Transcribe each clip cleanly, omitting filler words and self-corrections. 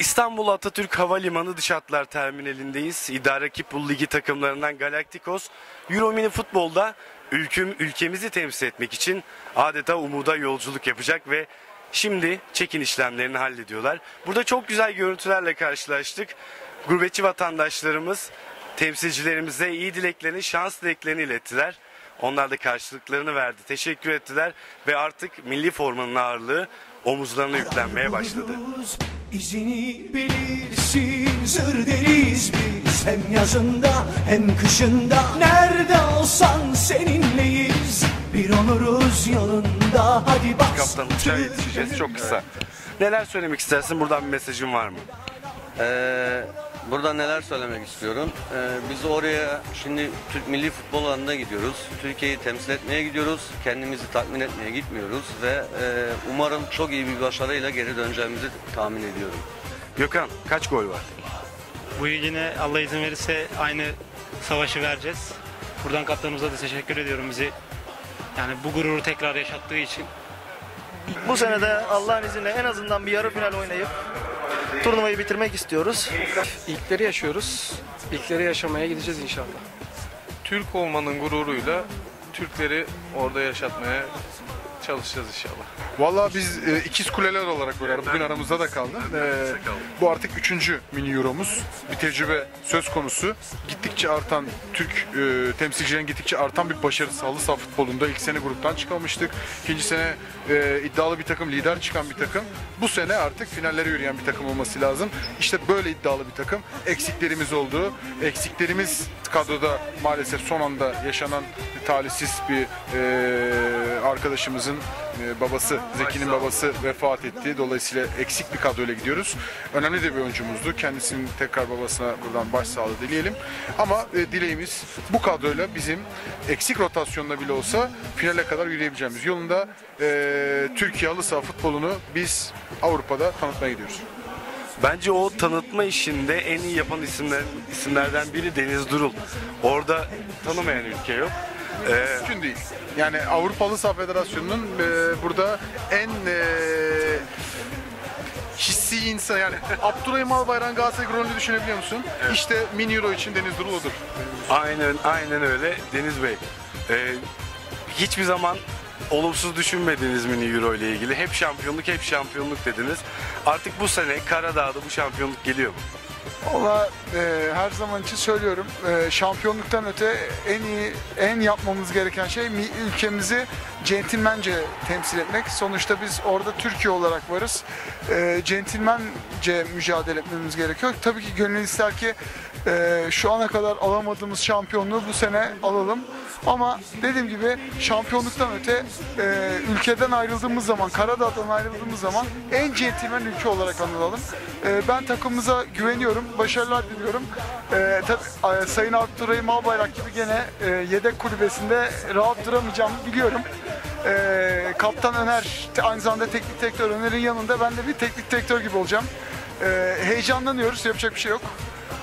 İstanbul Atatürk Havalimanı Dış Hatlar Terminalindeyiz. İdare Kipul Ligi takımlarından Galacticos, Euro Mini Futbol'da ülkemizi temsil etmek için adeta umuda yolculuk yapacak ve şimdi check-in işlemlerini hallediyorlar. Burada çok güzel görüntülerle karşılaştık. Gurbetçi vatandaşlarımız temsilcilerimize iyi dileklerini, şans dileklerini ilettiler. Onlar da karşılıklarını verdi, teşekkür ettiler ve artık milli formanın ağırlığı omuzlarına yüklenmeye başladı. İzini bilirsin, zır deriz biz, hem yazında hem kışında. Nerede olsan seninleyiz, bir oluruz yolunda. Hadi bas. Kaptan uçağa yetişeceğiz, çok kısa. Neler söylemek istersin? Buradan bir mesajın var mı? Burada neler söylemek istiyorum. Biz oraya şimdi Türk milli futbol alanına gidiyoruz. Türkiye'yi temsil etmeye gidiyoruz. Kendimizi tatmin etmeye gitmiyoruz ve umarım çok iyi bir başarıyla geri döneceğimizi tahmin ediyorum. Gökhan, kaç gol var? Bu yıl yine Allah izin verirse aynı savaşı vereceğiz. Buradan kaptanımıza da teşekkür ediyorum bizi. Yani bu gururu tekrar yaşattığı için. Bu sene de Allah'ın izniyle en azından bir yarı final oynayıp turnuvayı bitirmek istiyoruz. İlkleri yaşıyoruz. İlkleri yaşamaya gideceğiz inşallah. Türk olmanın gururuyla Türkleri orada yaşatmaya çalışacağız inşallah. Vallahi biz ikiz kuleler olarak böyle bugün aramızda da kaldı. Bu artık 3. mini euromuz. Bir tecrübe söz konusu. Gittikçe artan Türk temsilcilerin gittikçe artan bir başarısı halı saha futbolunda. İlk sene gruptan çıkamamıştık. İkinci sene iddialı bir takım, lider çıkan bir takım. Bu sene artık finallere yürüyen bir takım olması lazım. İşte böyle iddialı bir takım. Eksiklerimiz oldu. Eksiklerimiz kadroda maalesef son anda yaşanan talihsiz bir arkadaşımızın babası, Zeki'nin babası vefat etti. Dolayısıyla eksik bir kadroyla gidiyoruz. Önemli de bir oyuncumuzdu. Kendisinin tekrar babasına buradan başsağlığı dileyelim. Ama dileğimiz bu kadroyla bizim eksik rotasyonla bile olsa finale kadar yürüyebileceğimiz yolunda Türkiye halı saha futbolunu biz Avrupa'da tanıtmaya gidiyoruz. Bence o tanıtma işinde en iyi yapan isimlerden biri Deniz Durul. Orada tanımayan ülke yok. Mümkün değil. Yani Avrupa Halı Saha Federasyonu'nun burada en hissi insan, yani Abdurrahim Albayrak'ın Galatasaray rolünü düşünebiliyor musun? Evet. İşte mini euro için Deniz Durul odur. Aynen öyle Deniz Bey. Hiçbir zaman olumsuz düşünmediniz mini euro ile ilgili. Hep şampiyonluk dediniz. Artık bu sene Karadağ'da bu şampiyonluk geliyor mu? Valla her zaman için söylüyorum, şampiyonluktan öte en yapmamız gereken şey ülkemizi centilmence temsil etmek. Sonuçta biz orada Türkiye olarak varız. Centilmence mücadele etmemiz gerekiyor. Tabii ki gönül ister ki şu ana kadar alamadığımız şampiyonluğu bu sene alalım. Ama dediğim gibi şampiyonluktan öte ülkeden ayrıldığımız zaman, Karadağ'dan ayrıldığımız zaman en centilmen ülke olarak anılalım. Ben takımımıza güveniyorum, başarılar diliyorum. Tabii Sayın Abdurrahim Albayrak gibi gene yedek kulübesinde rahat duramayacağımı biliyorum. Kaptan Öner, aynı zamanda teknik direktör Öner'in yanında ben de bir teknik direktör gibi olacağım. Heyecanlanıyoruz, yapacak bir şey yok.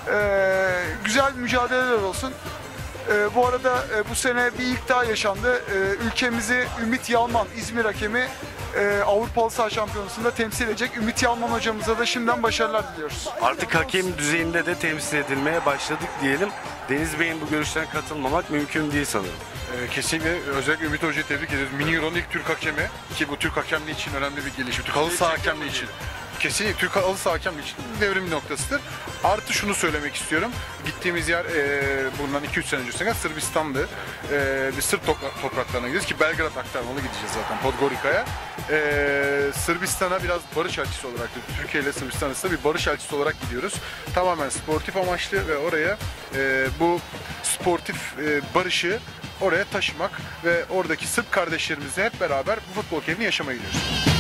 Güzel mücadeleler olsun. Bu arada bu sene bir ilk daha yaşandı. Ülkemizi Ümit Yalman, İzmir hakemi Avrupa Halı Saha Şampiyonası'nda temsil edecek. Ümit Yalman hocamıza da şimdiden başarılar diliyoruz. Artık hakem düzeyinde de temsil edilmeye başladık diyelim. Deniz Bey'in bu görüşlerine katılmamak mümkün değil sanırım. Kesinlikle özellikle Ümit Hoca'yı tebrik ediyoruz. Mini Euro'nun ilk Türk hakemi ki bu Türk hakemliği için önemli bir gelişme. Türk halı saha hakemliği için. Kesinlikle Türk halı saha hakemliği için devrim bir noktasıdır. Artı şunu söylemek istiyorum. Gittiğimiz yer bundan 2-3 sene öncesine Sırbistan'dı. Biz Sırp topraklarına gidiyoruz ki Belgrad aktarmalı gideceğiz zaten Podgorica'ya. Sırbistan'a biraz barış elçisi olarak, Türkiye ile Sırbistan arasında bir barış elçisi olarak gidiyoruz. Tamamen sportif amaçlı ve oraya bu sportif barışı oraya taşımak ve oradaki Sırp kardeşlerimizle hep beraber bu futbol keyfini yaşamaya gidiyoruz.